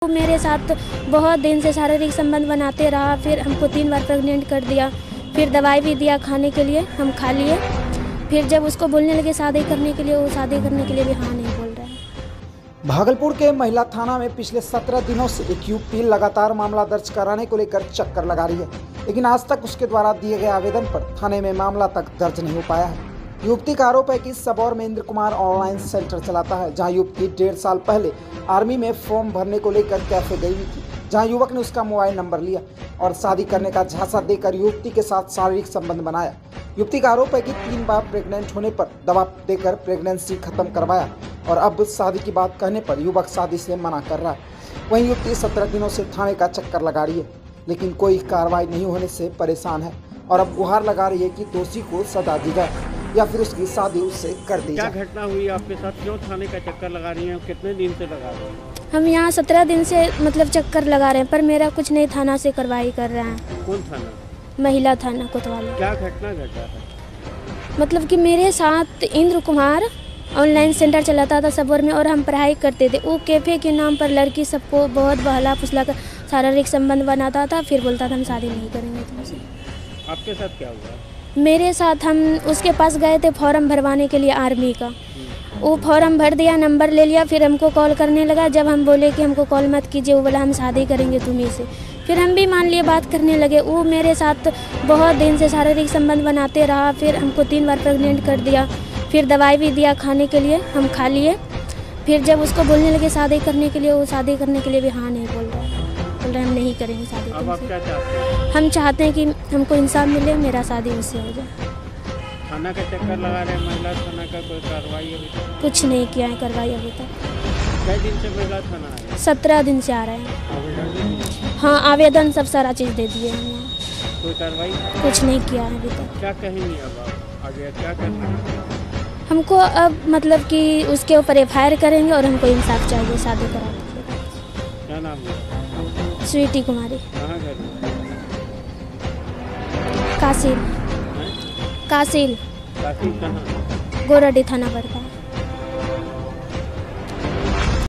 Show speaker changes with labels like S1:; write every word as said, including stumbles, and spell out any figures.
S1: वो मेरे साथ बहुत दिन से शारीरिक संबंध बनाते रहा, फिर हमको तीन बार प्रेग्नेंट कर दिया, फिर दवाई भी दिया खाने के लिए, हम खा लिए। फिर जब उसको बोलने लगे शादी करने के लिए, वो शादी करने के लिए भी हाँ नहीं बोल रहा है।
S2: भागलपुर के महिला थाना में पिछले सत्रह दिनों से एक युवती लगातार मामला दर्ज कराने को लेकर चक्कर लगा रही है, लेकिन आज तक उसके द्वारा दिए गए आवेदन पर थाने में मामला तक दर्ज नहीं हो पाया है। युवती का आरोप है कि सबौर में इंद्र कुमार ऑनलाइन सेंटर चलाता है, जहां युवती डेढ़ साल पहले आर्मी में फॉर्म भरने को लेकर कैफे गई हुई थी, जहां युवक ने उसका मोबाइल नंबर लिया और शादी करने का झांसा देकर युवती के साथ शारीरिक संबंध बनाया। युवती का आरोप है कि तीन बार प्रेग्नेंट होने पर दबाव देकर प्रेगनेंसी खत्म करवाया और अब शादी की बात कहने पर युवक शादी से मना कर रहा है। वहीं युवती सत्रह दिनों से थाने का चक्कर लगा रही है, लेकिन कोई कार्रवाई नहीं होने से परेशान है और अब गुहार लगा रही है कि दोषी को सजा दी जाए या फिर उसकी शादी उससे कर दी जाए।
S3: क्या घटना हुई आपके साथ, क्यों थाने का चक्कर लगा रही हैं, कितने दिन से लगा रहे हैं?
S1: हम यहाँ सत्रह दिन से मतलब चक्कर लगा रहे हैं, पर मेरा कुछ नहीं, थाना से कार्रवाई कर रहे हैं।
S3: कौन थाना?
S1: महिला थाना कोतवाली।
S3: क्या घटना घटा है?
S1: मतलब कि मेरे साथ इंद्र कुमार ऑनलाइन सेंटर चलाता था सबौर में और हम पढ़ाई करते थे। वो कैफे के नाम पर लड़की सबको बहुत बहला फुसला कर शारीरिक संबंध बनाता था, फिर बोलता था हम शादी नहीं करेंगे तुमसे।
S3: आपके साथ क्या हुआ?
S1: मेरे साथ हम उसके पास गए थे फॉर्म भरवाने के लिए आर्मी का। वो फॉर्म भर दिया, नंबर ले लिया, फिर हमको कॉल करने लगा। जब हम बोले कि हमको कॉल मत कीजिए, वो बोला हम शादी करेंगे तुम्ही से। फिर हम भी मान लिए, बात करने लगे। वो मेरे साथ बहुत दिन से शारीरिक संबंध बनाते रहा, फिर हमको तीन बार प्रेग्नेंट कर दिया, फिर दवाई भी दिया खाने के लिए, हम खा लिए। फिर जब उसको बोलने लगे शादी करने के लिए, वो शादी करने के लिए भी हाँ नहीं बोल रहा है, बोल रहे हम नहीं करेंगे शादी।
S3: अब आप क्या चाहते हैं?
S1: हम चाहते हैं कि हमको इंसाफ मिले, मेरा शादी उससे हो जाए।
S3: थाना का चक्कर लगा रहे हैं, महिला थाना का कोई कार्रवाई अभी तक?
S1: कुछ नहीं किया है कार्रवाई अभी तक।
S3: कई दिन से महिला थाना है?
S1: सत्रह दिन से आ रहे हैं।
S3: आवेदन?
S1: हाँ, आवेदन सब सारा चीज़ दे दिए हम यहाँ।
S3: कोई कार्रवाई
S1: कुछ नहीं किया है अभी तक।
S3: क्या कहेंगे अब आप आगे क्या करना है?
S1: हमको अब मतलब कि उसके ऊपर एफ आई आर करेंगे और हमको इंसाफ चाहिए शादी करा दीजिए।
S3: क्या नाम है?
S1: स्वीटी कुमारी।
S3: कहाँ घर?
S1: कासिल। कासिल।
S3: कासिल कहाँ?
S1: गोराडी थाना पड़ता है।